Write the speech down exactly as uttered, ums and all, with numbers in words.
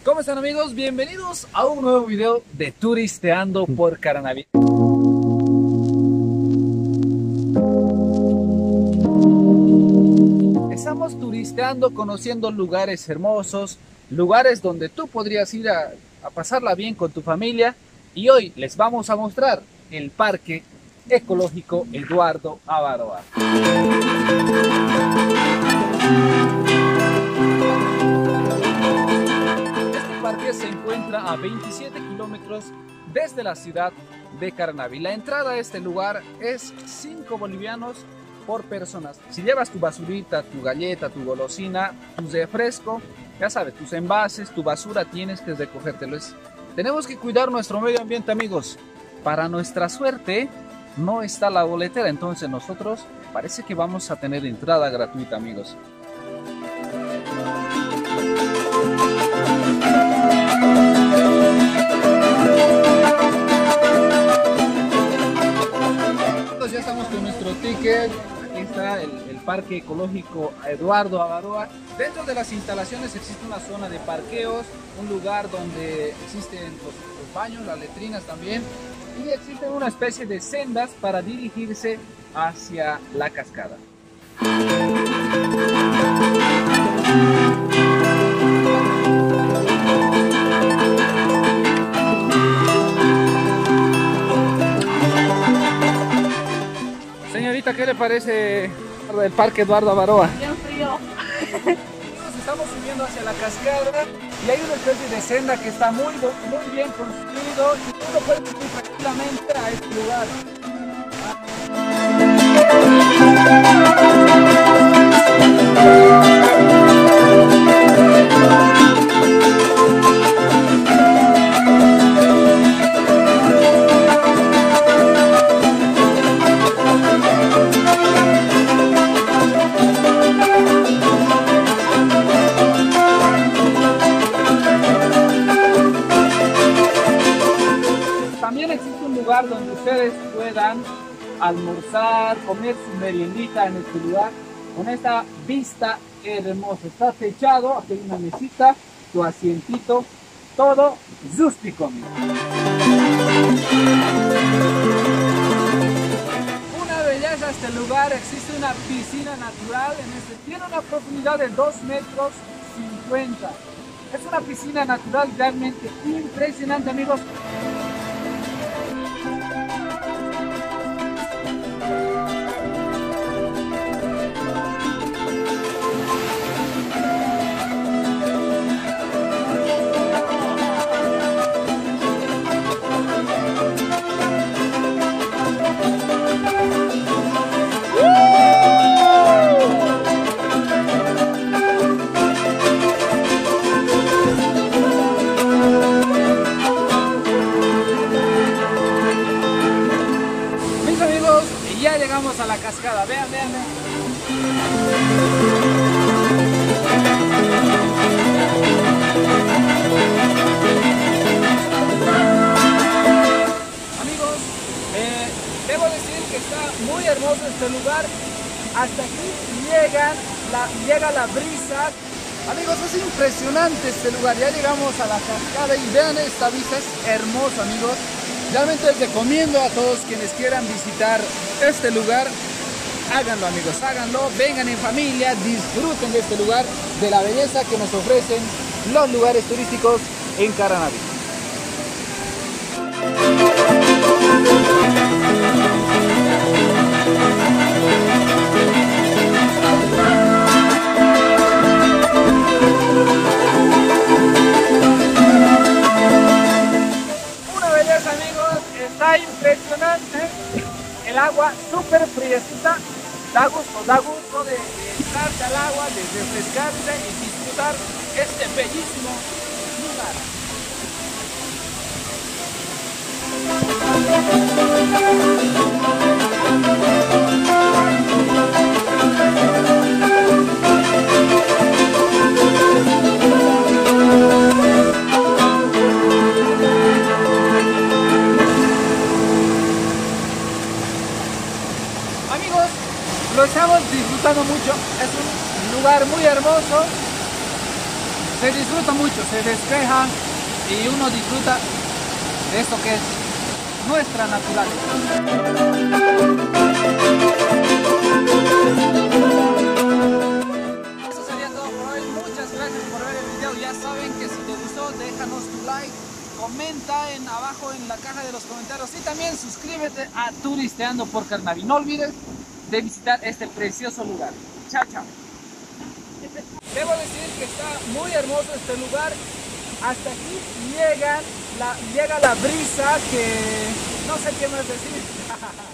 ¿Cómo están, amigos? Bienvenidos a un nuevo video de Turisteando por Caranavi. Estamos turisteando, conociendo lugares hermosos, lugares donde tú podrías ir a, a pasarla bien con tu familia. Y hoy les vamos a mostrar el Parque Ecológico Eduardo Avaroa. Este parque se encuentra a veintisiete kilómetros desde la ciudad de Caranavi. La entrada a este lugar es cinco bolivianos por personas. Si llevas tu basurita, tu galleta, tu golosina, tu refresco, ya sabes, tus envases, tu basura, tienes que recogértelo. Es, tenemos que cuidar nuestro medio ambiente, amigos. Para nuestra suerte, no está la boletera, entonces nosotros parece que vamos a tener entrada gratuita, amigos. Entonces ya estamos con nuestro ticket. Aquí está el, el Parque Ecológico Eduardo Avaroa. Dentro de las instalaciones existe una zona de parqueos, un lugar donde existen los, los baños, las letrinas también, y existe una especie de sendas para dirigirse hacia la cascada. Señorita, ¿qué le parece el Parque Eduardo Avaroa? Bien frío. Nos estamos subiendo hacia la cascada y hay una especie de senda que está muy, muy bien construido y uno puede subir tranquilamente a este lugar. También existe un lugar donde ustedes puedan almorzar, comer su meriendita en este lugar, con esta vista hermosa. Está techado, aquí hay una mesita, tu asientito, todo rústico. Una belleza este lugar, existe una piscina natural, en este, tiene una profundidad de dos metros cincuenta. Es una piscina natural realmente impresionante, amigos. Ya llegamos a la cascada, vean, vean, vean. Amigos, eh, debo decir que está muy hermoso este lugar. Hasta aquí llega la, llega la brisa. Amigos, es impresionante este lugar. Ya llegamos a la cascada y vean, esta vista es hermosa, amigos. Realmente les recomiendo a todos quienes quieran visitar este lugar, háganlo, amigos, háganlo, vengan en familia, disfruten de este lugar, de la belleza que nos ofrecen los lugares turísticos en Caranavi. Está impresionante, el agua súper friecita, da gusto, da gusto de, de entrarse al agua, de refrescarse y disfrutar este bellísimo lugar. Lo estamos disfrutando mucho, es un lugar muy hermoso, se disfruta mucho, se despeja y uno disfruta de esto que es nuestra naturaleza. Eso sería todo por hoy. Muchas gracias por ver el video. Ya saben que si te gustó, déjanos tu like, comenta en abajo en la caja de los comentarios y también suscríbete a Turisteando por Carnavi. No olvides de visitar este precioso lugar. Chao, chao. Debo decir que está muy hermoso este lugar. Hasta aquí llega la, llega la brisa que no sé qué más decir.